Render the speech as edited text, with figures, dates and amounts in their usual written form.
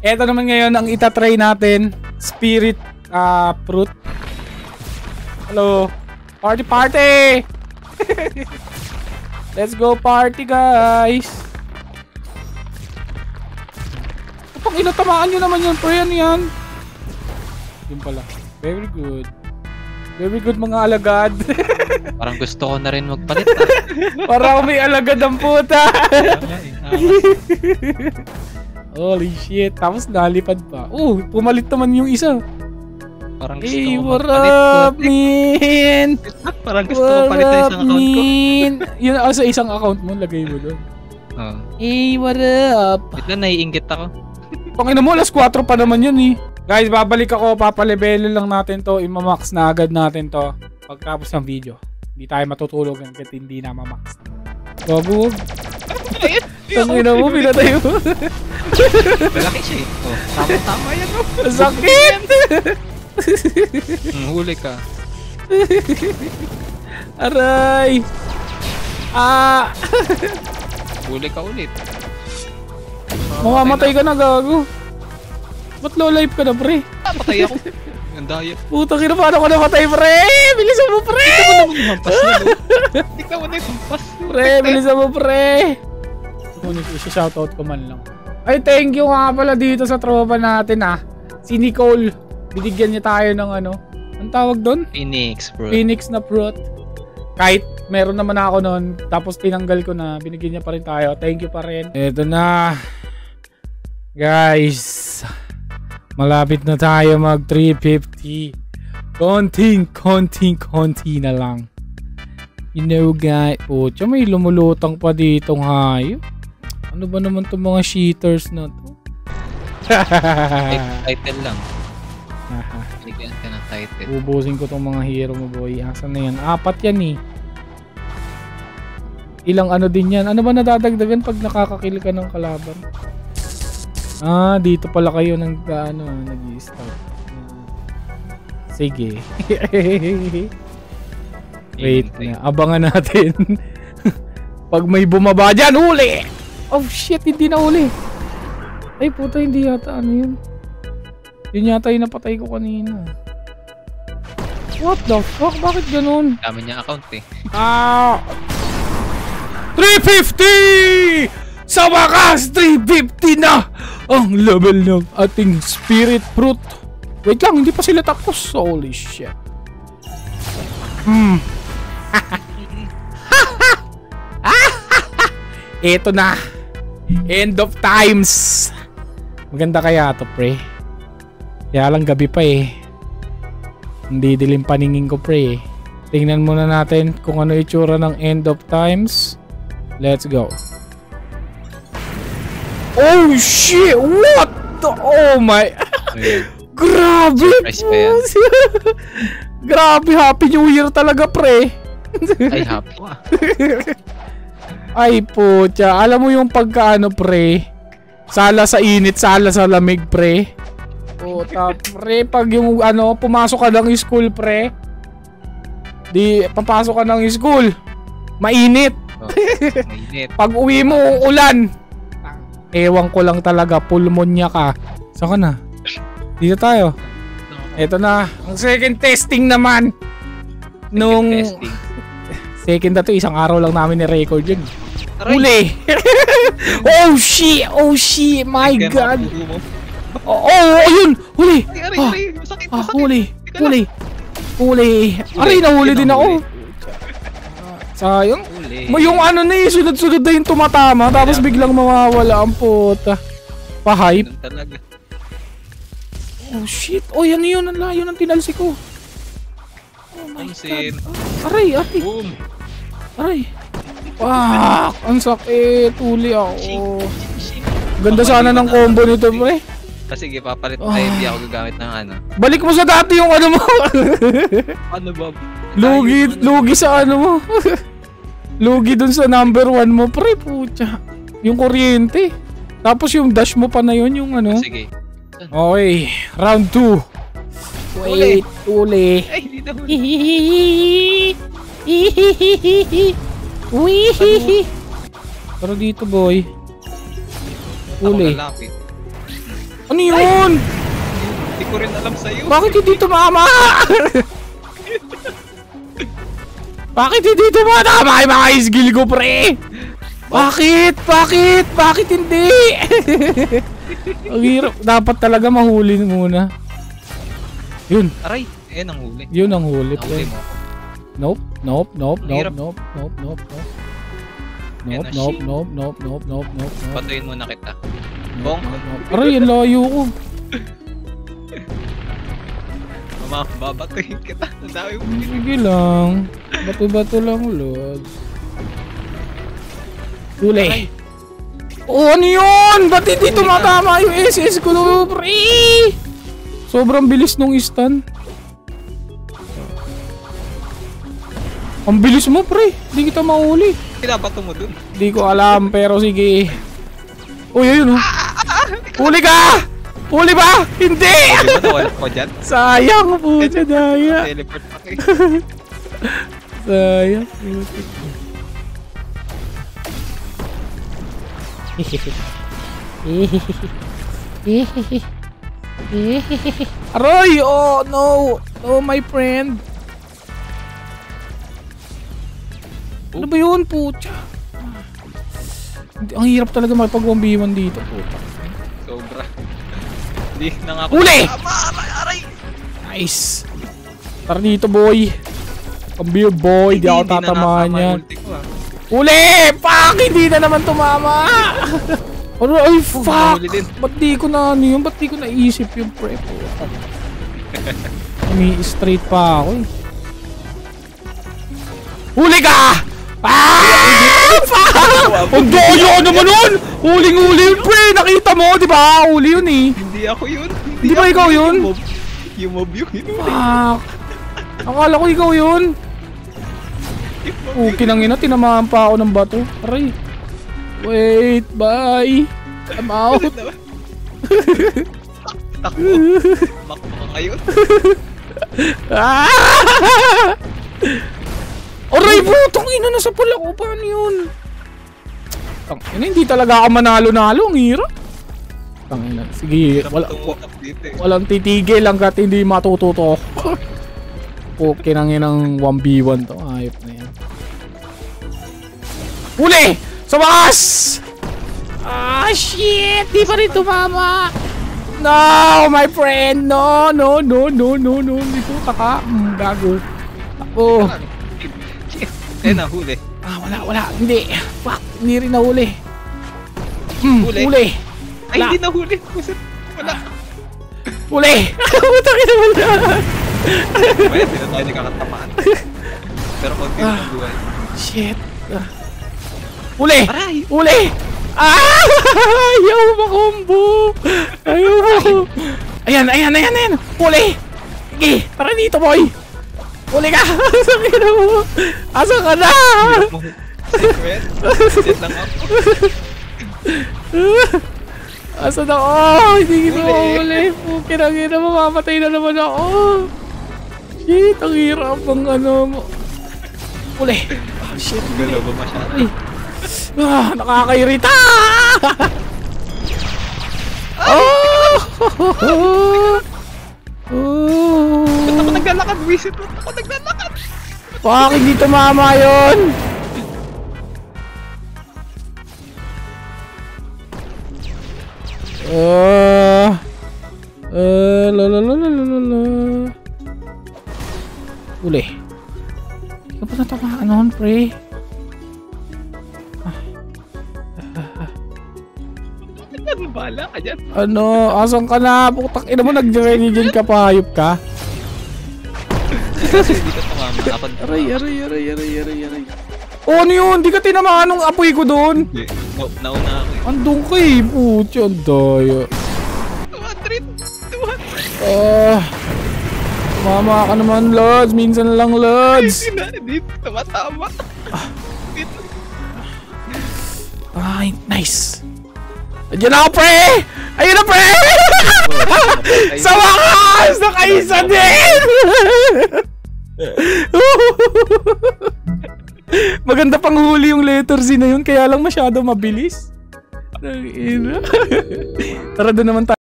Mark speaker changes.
Speaker 1: Eto naman ngayon ang itatry natin. Spirit fruit. Hello. Party party! Let's go party guys. Kapag inatamaan nyo naman yun, pre, ano yan? Yun pala. Very good. Very good mga alagad.
Speaker 2: Parang gusto ko na rin magpalit.
Speaker 1: Parang may alagad ang puta. Holy shit. Tapos nalipad pa. Pumalit naman yung isa.
Speaker 2: Parang gusto
Speaker 1: hey,
Speaker 2: ko
Speaker 1: what
Speaker 2: magpalit.
Speaker 1: up, man?
Speaker 2: Parang gusto ko palit na isang account ko.
Speaker 1: Yun sa isang account mo, lagay mo doon.
Speaker 2: Oh.
Speaker 1: Hey, what up?
Speaker 2: Wait na, naiinggit ako.
Speaker 1: Pangina mo, alas 4 pa naman yun eh. Guys, babalik ako, papalevelin lang natin to, imamax na agad natin to pagtapos ng video. Hindi tayo matutulog hanggat hindi na mamax. Babog. Pangina mo, pinatay mo.
Speaker 2: Malaki siya eh. Oh, tama yan mo.
Speaker 1: Sakit!
Speaker 2: Huli ka.
Speaker 1: Aray!
Speaker 2: Huli ka ulit.
Speaker 1: Mamamatay ka na, gago. Ba't low life ka na, pre?
Speaker 2: Patay ako. Ang daya.
Speaker 1: Puta, kina paano ko namatay, pre? Bilisan mo, pre!
Speaker 2: Ikaw na yung hampas.
Speaker 1: Pre, bilisan mo, pre! Shoutout ko man lang. Ay, thank you nga pala dito sa tropa natin, si Nicole. Binigyan niya tayo ng ano. Ang tawag doon?
Speaker 2: Phoenix, bro.
Speaker 1: Phoenix na fruit. Kahit meron naman ako noon, tapos tinanggal ko na, binigyan niya pa rin tayo. Thank you pa rin. Ito na. Guys. Malapit na tayo mag 350. Konting-konti na lang. You know guys. Pucha, may lumulutang pa ditong hayop. Ano ba naman itong mga cheaters na to?
Speaker 2: Title lang. Binigyan ka ng title.
Speaker 1: Ubusin ko tong mga hero mo, boy. Asan na yan? 4 yan eh. Ilang ano din yan? Ano ba nadadagdagan pag nakakakill ka ng kalaban? Dito pala kayo nag-i-start. Sige. Wait na. Abangan natin. Pag may bumaba dyan, huli! Oh shit, hindi na huli. Ay puta, hindi yata ano yun. Yun yata yung napatay ko kanina. What the fuck? Bakit ganun?
Speaker 2: Dami niya account eh.
Speaker 1: 350! Sa wakas, 350 na! Ang level ng ating spirit fruit. Wait lang, hindi pa sila tapos. Holy shit. Ito na. End of times. Maganda kaya to, pre. Kaya lang gabi pa eh. Hindi dilim paningin ko, pre. Tingnan muna natin kung ano itsura ng end of times. Let's go. Oh shit! What the? Oh my! Grabe! Grabe! Happy New Year talaga, pre!
Speaker 2: Ay, happy ka.
Speaker 1: Ay, pucha. Alam mo yung pagkaano, pre? Sala sa init, sala sa lamig, pre. Puta, pre. Pag yung ano, pumasok ka ng school, pre. Di, papasok ka ng school. Mainit.
Speaker 2: Mainit.
Speaker 1: Pag uwi mo, ulan. Ewan ko lang talaga, pulmonya ka. Saan ka na? Dito tayo. Ito na. Ang second testing naman. Nung second na to, isang araw lang namin ni-record yun. Huli! Oh shit! Oh shit! My God! Oh, ayun! Huli! Huli! Aray, nahuli din ako. Sayang. Yung ano na sunod-sunod na yung tumatama, tapos biglang mawawala ang puta. Pa-hype. Oh shit. Oh, yan yun. Ang layo ng tinalsi ko. Oh my God. Aray. Aray. Fuck. Ang sakit. Huli ako. Ganda sana ng combo nito, pre.
Speaker 2: Sige, papalit tayo. Hindi ako gagamit ng ano.
Speaker 1: Balik mo sa dati yung ano mo.
Speaker 2: Ano ba?
Speaker 1: Lugi sa ano mo. Lugi dun sa number 1 mo, pre, pucha. Yung kuryente. Tapos yung dash mo pa na yun, yung ano.
Speaker 2: Sige.
Speaker 1: Okay, round 2. Wait, uli.
Speaker 2: Ay, hindi na huli.
Speaker 1: Pero dito, boy. Uli. Ano yun?
Speaker 2: Hindi ko rin alam sa'yo.
Speaker 1: Bakit hindi tumama? Bakit hindi tumatama yung mga skill ko, pre? Bakit? Bakit? Bakit hindi? Ang hirap. Dapat talaga mahuli muna. Yun.
Speaker 2: Aray, ayan ang huli.
Speaker 1: Yun ang huli,
Speaker 2: Nahuli
Speaker 1: pre.
Speaker 2: mo ako.
Speaker 1: Nope, nope, nope,
Speaker 2: Ang
Speaker 1: nope,
Speaker 2: hirap.
Speaker 1: nope, nope, nope, nope.
Speaker 2: Yan
Speaker 1: Nope,
Speaker 2: na,
Speaker 1: nope,
Speaker 2: shit.
Speaker 1: nope, nope, nope, nope, nope, nope.
Speaker 2: Patuyin muna kita.
Speaker 1: Nope,
Speaker 2: Bong.
Speaker 1: nope, nope. Aray, ang layo ko.
Speaker 2: Babatuhin kita. Ang dami mo.
Speaker 1: Sige lang. Bato-bato lang, Lord. Huli. Oh, ano yun? Ba't hindi tumatama yung SS ko, pre? Sobrang bilis nung stun. Ang bilis mo, pre. Hindi kita mahuli.
Speaker 2: Pinabato mo dun.
Speaker 1: Hindi ko alam, pero sige. Uy, ayun, oh. Huli ka! Huli ba? Hindi!
Speaker 2: Di ba nawala ko dyan?
Speaker 1: Sayang po siya, daya.
Speaker 2: Teleport pa kayo.
Speaker 1: Sayang. Aroy! Oh, no! No, my friend. Ano ba yun, pucha? Ang hirap talaga makipag-1v1 dito, pucha.
Speaker 2: Sobra. Hindi na nga ako.
Speaker 1: Huli!
Speaker 2: Aray!
Speaker 1: Nice! Tara dito, boy. Come boy. Di ako tatamaan yan. Huli! Pak! Hindi na naman tumama! Ay, fuck! Ba't di ko na ano yun? Ba't di ko naisip yung prep? Straight pa ako eh. Huli ka! Ah! Fuck! Ang doyo naman nun! Huling-huli yun, pre! Nakita mo, di ba? Huli yun eh.
Speaker 2: Hindi ako yun.
Speaker 1: Di ba ikaw yun?
Speaker 2: Yung mob yun.
Speaker 1: Fuck! Akala ko ikaw yun. Kinangina, tinamaan pa ako ng bato. Aray. Wait, bye. I'm out.
Speaker 2: Takbo. Makbo ka ngayon.
Speaker 1: Ah! Aray, butong ina, nasa pala ko. Paano yun? Tangina, hindi talaga ako manalo-nalo. Ang hirap. Tangina, sige. Walang titigil hanggat hindi matututo. Okay nang inang 1v1 to. Ayop na yan. Huli! Sa bakas! Ah, shit! Di pa rin tumama! No, my friend! No, no, no, no, no, no. Dito, taka. Gago. Ako.
Speaker 2: Eh, nahuli.
Speaker 1: Ah, wala. Hindi. Fuck, hindi rin nahuli.
Speaker 2: Huli?
Speaker 1: Huli.
Speaker 2: Ay, hindi nahuli. Wala.
Speaker 1: Huli! Putang ina, wala.
Speaker 2: Kaya hindi na tayo nakakatamaan. Pero konti na buhay.
Speaker 1: Shit. Huli!
Speaker 2: Aray!
Speaker 1: Huli! Ah! Ayaw makombo! Ayaw mo! Ayan! Huli! Sige! Tara dito, boy! Huli ka! Sabihin mo! Asa ka na?
Speaker 2: Secret? Sit lang ako.
Speaker 1: Asa na? Oh! Hindi kita mahuli! Kinangina, mamamatay na naman ako! Shit! Ang hirap ang ano mo! Huli! Oh, shit!
Speaker 2: Galaw ba masyado?
Speaker 1: Ay! Ah, nakakairita! Oh!
Speaker 2: Ba't ako naglalakad? Wisit mo ako naglalakad!
Speaker 1: Fuck, hindi tumama yun! Uli. Hindi ka pa natamaan noon, pre.
Speaker 2: Ano bala ka dyan?
Speaker 1: Ano? Asan ka na? Putak ina mo, nag-regen ka pa, hayop ka?
Speaker 2: Kasi hindi ka tumama. Ako
Speaker 1: Aray. Oh, ano yun? Di ka tinamaan nung apoy ko doon.
Speaker 2: hindi. Nauna ako eh.
Speaker 1: Andun ka eh. Puti, ang daya.
Speaker 2: 200!
Speaker 1: Mama ka naman, Lods. Minsan lang, Lods.
Speaker 2: Hindi tumatama.
Speaker 1: Ay, nice. Diyan na ako, pre! Ayun na, pre! Sa wakas! Nakaisa din! Maganda pang huli yung letter Z na yun, kaya lang masyado mabilis. Tara, doon naman tayo.